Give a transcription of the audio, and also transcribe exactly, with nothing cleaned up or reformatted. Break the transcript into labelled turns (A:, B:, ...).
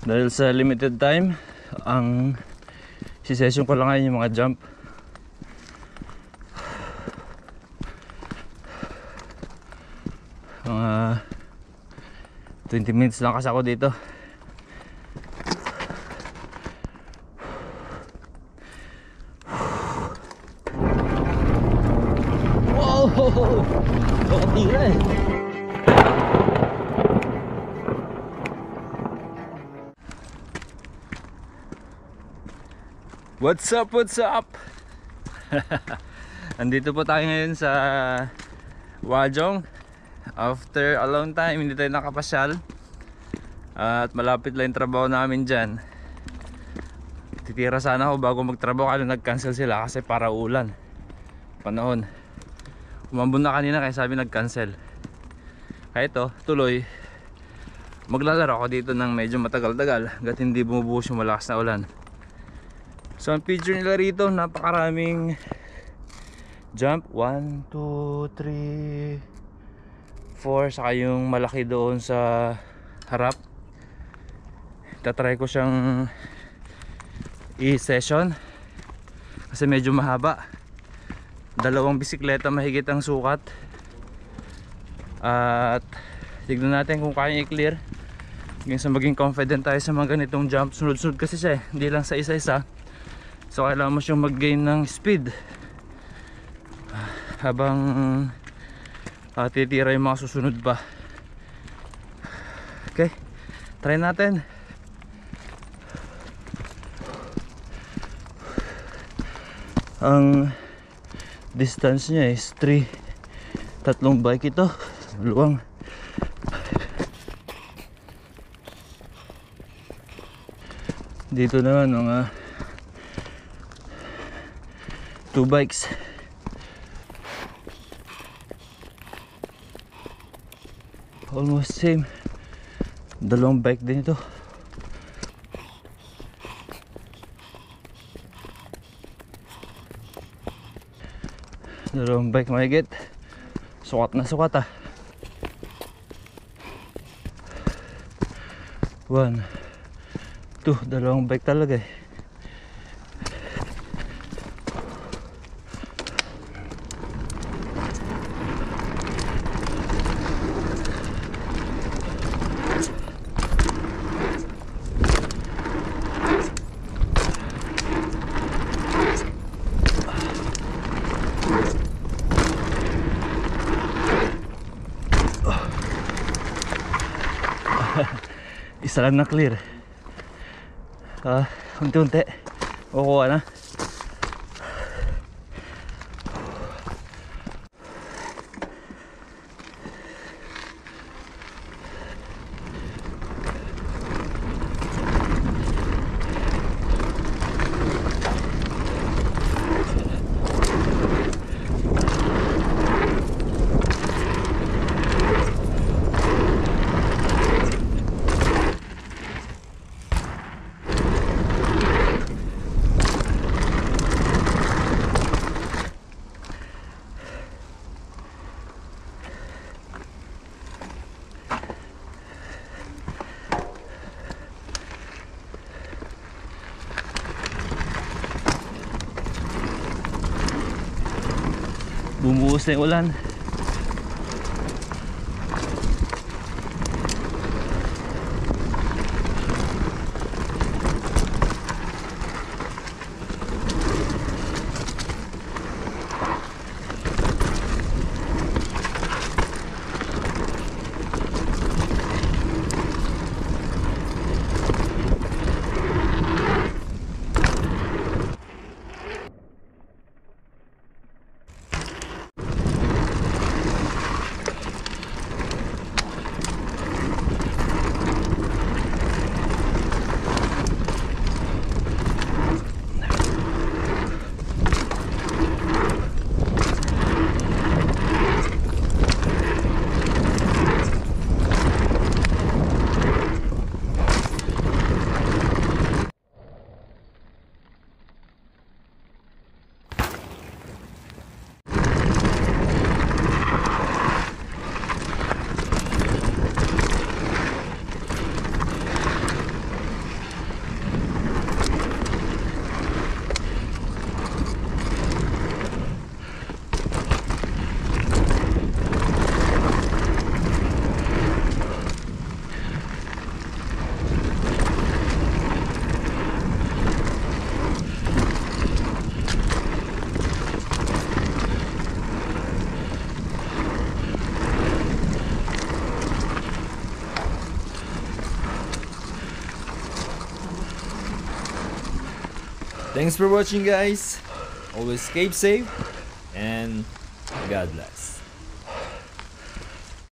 A: Dahil sa limited time, ang i-session ko lang ngayon yung mga jump. Mga twenty minutes lang kasi ako dito. Wow! Nakatira eh. What's up, what's up? Andito po tayo ngayon sa Hwajeong. After a long time hindi tayo nakapasyal. At malapit lang yung trabaho namin dyan. Titira sana ako bago magtrabaho, kaya nag-cancel sila kasi para ulan panahon. Umambon na kanina kaya sabi nag-cancel. Kaya ito, tuloy maglalaro ako dito ng medyo matagal-tagal hanggat hindi bumubuhos yung malakas na ulan. So ang picture nila rito, napakaraming jump. One, two, three, four. Saka yung malaki doon sa harap. Tatry ko siyang i-session kasi medyo mahaba. Dalawang bisikleta mahigit ang sukat. At tignan natin kung kaya i-clear hanggang sa maging confident tayo sa mga ganitong jump. Sunod-sunod kasi siya eh, hindi lang sa isa-isa. So kailangan mo siyang mag-gain ng speed habang uh, titira yung mga susunod pa. Okay, try natin. Ang distance niya is three. Tatlong bike ito, luwang. Dito naman mga two bikes. Almost same. Dalawang bike din ito. Dalawang bike mahigit. Sukat na sukat ah. One, two, dalawang bike talaga eh. Isa lang na clear. Ah, unti-unti kukuha na. Bumuhos na yung ulan.
B: Thanks for watching, guys. Always keep safe and God bless.